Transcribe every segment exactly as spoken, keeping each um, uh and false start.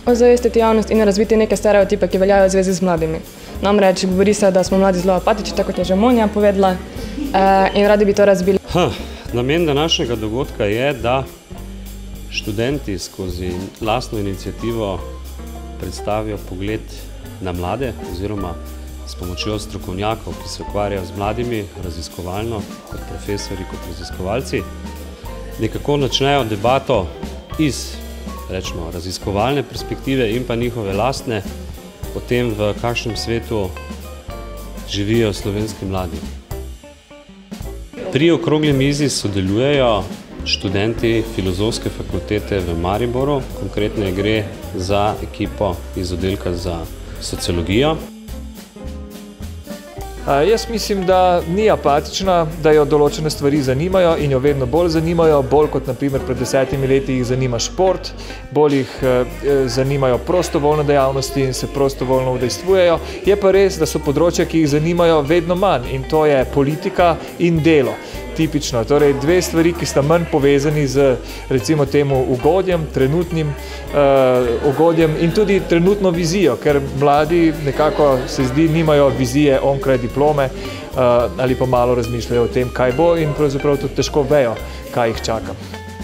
ozavestiti javnost in razviti neke stereotipe, ki veljajo v zvezi z mladimi. Namreč govori se, da smo mladi zelo apatični, tako kot je že Monja povedala, in radi bi to razbili. Ha, namen današnjega dogodka je, da študenti skozi lastno iniciativo predstavijo pogled na mlade oziroma s pomočjo strokovnjakov, ki se ukvarjajo z mladimi, raziskovalno, kot profesori, kot raziskovalci, nekako načnejo debato iz, rečemo, raziskovalne perspektive in pa njihove lastne o tem, v kakšnem svetu živijo slovenski mladi. Pri okrogli mizi sodelujejo študenti Filozofske fakultete v Mariboru, konkretno gre za ekipo iz oddelka za sociologijo. Jaz mislim, da ni apatična, da jo določene stvari zanimajo in jo vedno bolj zanimajo, bolj kot naprimer pred desetimi leti jih zanima šport, bolj jih zanimajo prostovoljne dejavnosti in se prostovoljno udejstvujejo. Je pa res, da so področja, ki jih zanimajo, vedno manj in to je politika in delo. Tipično, torej dve stvari, ki sta manj povezani z recimo temu ugodjem, trenutnim uh, ugodjem in tudi trenutno vizijo, ker mladi nekako se zdi nimajo vizije onkraj diplome uh, ali pa malo razmišljajo o tem, kaj bo in pravzaprav tudi težko vejo, kaj jih čaka.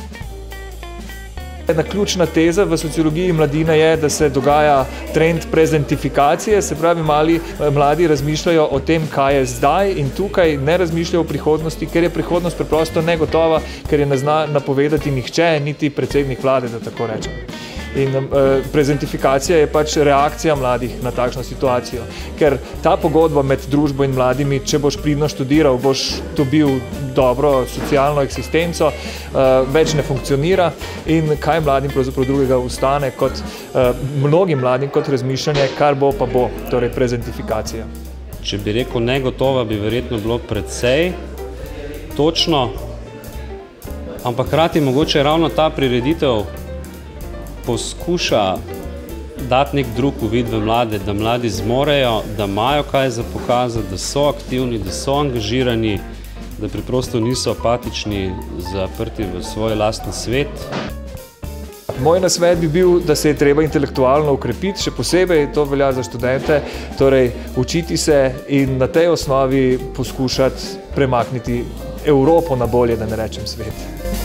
Ena ključna teza v sociologiji mladine je, da se dogaja trend prezentifikacije, se pravi, mali, mladi razmišljajo o tem, kaj je zdaj in tukaj, ne razmišljajo o prihodnosti, ker je prihodnost preprosto negotova, ker je ne zna napovedati nihče, niti predsednik vlade, da tako rečem. In uh, prezentifikacija je pač reakcija mladih na takšno situacijo, ker ta pogodba med družbo in mladimi, če boš pridno študiral, boš dobil dobro socialno eksistenco, uh, več ne funkcionira in kaj mladim pravzaprav drugega ustane kot uh, mnogim mladim kot razmišljanje, kar bo pa bo, torej prezentifikacija. Če bi rekel negotova, bi verjetno bilo precej točno, ampak hkrati mogoče ravno ta prireditev poskuša dati nek drug uvid v mlade, da mladi zmorejo, da imajo kaj za pokazati, da so aktivni, da so angažirani, da preprosto niso apatični, zaprti v svoj lastni svet. Moj nasvet bi bil, da se je treba intelektualno ukrepiti, še posebej to velja za študente, torej učiti se in na tej osnovi poskušati premakniti Evropo na bolje, da ne rečem svet.